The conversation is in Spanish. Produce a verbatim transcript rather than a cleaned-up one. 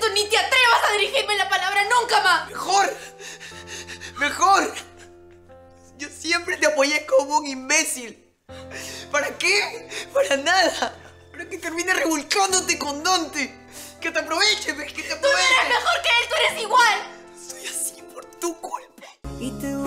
tú ni te atrevas a dirigirme la palabra nunca más. Mejor. Mejor. Yo siempre te apoyé como un imbécil. ¿Para qué? Para nada. Para que termines revolcándote con Dante. Que te aproveche, que te aproveche. Tú no eres mejor que él, tú eres igual. Soy así por tu culpa. Y te